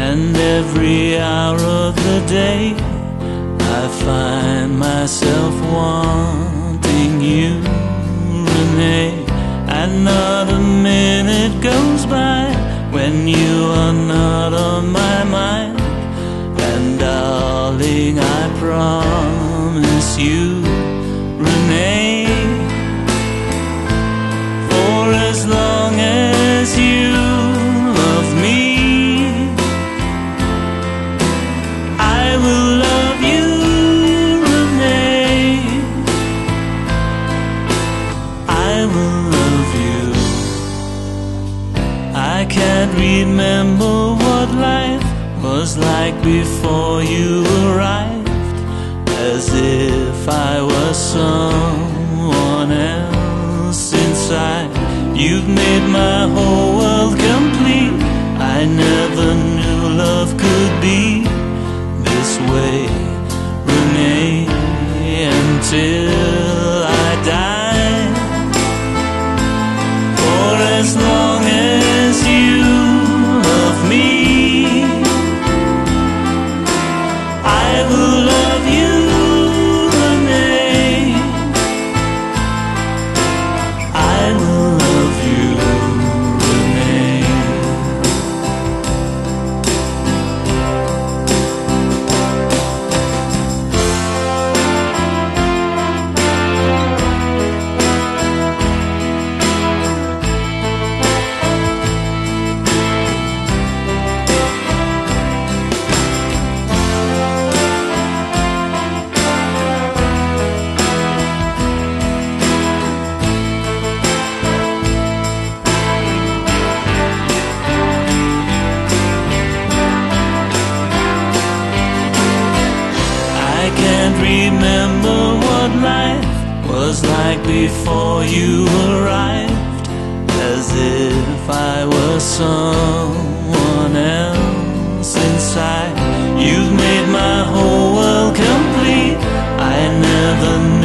and every hour of the day I find myself wanting you, Rene. And not a minute goes by when you are not on my mind. And darling, I promise you, Rene, for as long as you love me, I will love you, Rene. I will love you. I can't remember what life was like before you arrived, as if I was someone else inside. You've made my whole world complete. I never knew love could be this way, Rene, until I die. For as long as you love me, I will love you, Rene. I will love you, Rene. I can't remember what life was like before you arrived, as if I was someone else inside. You've made my whole world complete. I never